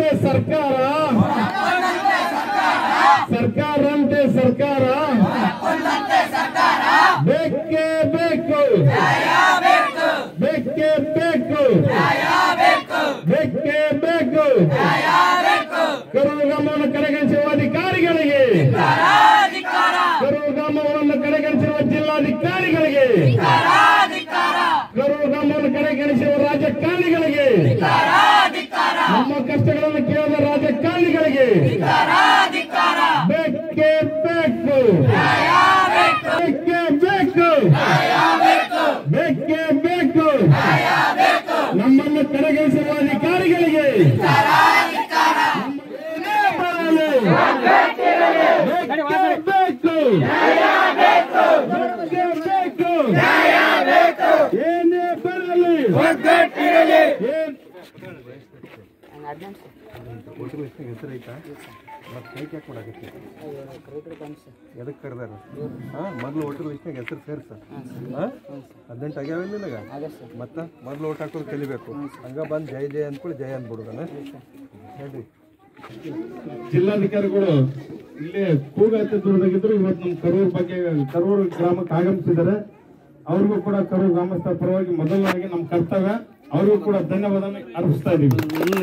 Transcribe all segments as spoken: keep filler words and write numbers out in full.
ಸರ್ಕಾರಂತೆ ಸರ್ಕಾರ ಸರ್ಕಾರಂತೆ ಸರ್ಕಾರ ಬೇಕೇ ಬೇಕು ಬೇಕೇ ಬೇಕು ಬೇಕೇ ಬೇಕು ಕರೂರು ಗ್ರಾಮವನ್ನು ಕಡೆಗಣಿಸಿರುವ ಅಧಿಕಾರಿಗಳಿಗೆ ಕರೂರು ಗ್ರಾಮವನ್ನು ಕಡೆಗಣಿಸಿರುವ ಜಿಲ್ಲಾಧಿಕಾರಿಗಳಿಗೆ ಕರೂರು ಗ್ರಾಮವನ್ನು ಕಡೆಗಣಿಸಿರುವ ರಾಜಕಾರಣಿಗಳಿಗೆ ನಮ್ಮ ಕಷ್ಟಗಳನ್ನು ಕೇಳಿದ ರಾಜಕಾರಣಿಗಳಿಗೆ ಬೇಕೇ ಬೇಕು ಬೇಕೇ ಬೇಕು ಬೇಕೇ ಬೇಕು ನಮ್ಮನ್ನು ಕಡೆಗಣಿಸಿರುವ ಅಧಿಕಾರಿಗಳಿಗೆ ಬೇಕು ಏನೇ ಬರಲಿ ಎದಕ್ಕೆ ಕರೆದಾರ ಹಾಂ ಮೊದಲು ಓಟರ್ ಲಿಸ್ಟ್ನಾಗ ಹೆಸರು ಸೇರ್ಸ ಹಾಂ ಹದಿನೆಂಟು ಆಗ್ಯಾವಿಲ್ಲ ನನಗೆ ಮತ್ತೆ ಮೊದಲು ಓಟ್ ಹಾಕೋದು ಕಲಿಬೇಕು ಹಂಗ ಬಂದು ಜಯ ಜಯ ಅಂದ್ಕೊಳ್ಳಿ ಜಯ ಅಂದ್ಬಿಡುದನ ಹೇಳ್ರಿ. ಜಿಲ್ಲಾಧಿಕಾರಿಗಳು ಇಲ್ಲೇ ಕೂಗಾತಿ ದೂರದಾಗಿದ್ರು ಇವತ್ತು ನಮ್ಮ ಕರೂರು ಬಗ್ಗೆ ಕರೂರು ಗ್ರಾಮಕ್ಕೆ ಆಗಮಿಸಿದ್ದಾರೆ. ಅವ್ರಿಗೂ ಕೂಡ ಕರೂರು ಗ್ರಾಮಸ್ಥರ ಪರವಾಗಿ ಮೊದಲನಾಗಿ ನಮ್ಮ ಕರ್ತವ್ಯ ಅವ್ರಿಗೂ ಕೂಡ ಧನ್ಯವಾದ ಅರ್ಪಿಸ್ತಾ ಇದ್ದೀವಿ.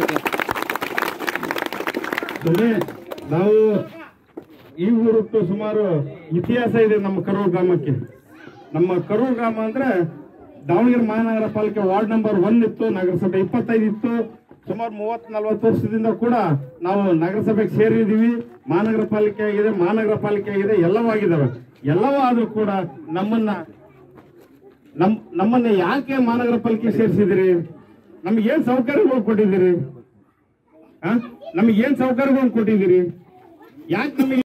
ನಾವು ಈ ಊರಟ್ಟು ಸುಮಾರು ಇತಿಹಾಸ ಇದೆ ನಮ್ಮ ಕರೂರು ಗ್ರಾಮಕ್ಕೆ. ನಮ್ಮ ಕರೂರು ಗ್ರಾಮ ಅಂದ್ರೆ ದಾವಣಗೆರೆ ಮಹಾನಗರ ಪಾಲಿಕೆ ವಾರ್ಡ್ ನಂಬರ್ ಒಂದ್ ಇತ್ತು, ನಗರಸಭೆ ಇಪ್ಪತ್ತೈದು ಇತ್ತು. ಸುಮಾರು ಮೂವತ್ ನಲ್ವತ್ತು ವರ್ಷದಿಂದ ಕೂಡ ನಾವು ನಗರಸಭೆಗೆ ಸೇರಿದೀವಿ. ಮಹಾನಗರ ಪಾಲಿಕೆ ಆಗಿದೆ, ಮಹಾನಗರ ಪಾಲಿಕೆ ಆಗಿದೆ, ಎಲ್ಲವೂ ಆಗಿದ್ದಾವೆ. ಎಲ್ಲವೂ ಆದ್ರೂ ಕೂಡ ನಮ್ಮನ್ನ ನಮ್ ನಮ್ಮನ್ನ ಯಾಕೆ ಮಹಾನಗರ ಪಾಲಿಕೆ ಸೇರಿಸಿದಿರಿ? ನಮ್ಗೆ ಏನ್ ಸೌಕರ್ಯಗಳು ಕೊಟ್ಟಿದ್ದೀರಿ? ನಮಗೆ ಏನ್ ಸೌಕರ್ಯಗಳನ್ನು ಕೊಟ್ಟಿದ್ದೀರಿ? ಯಾಕೆ ನಮಗೆ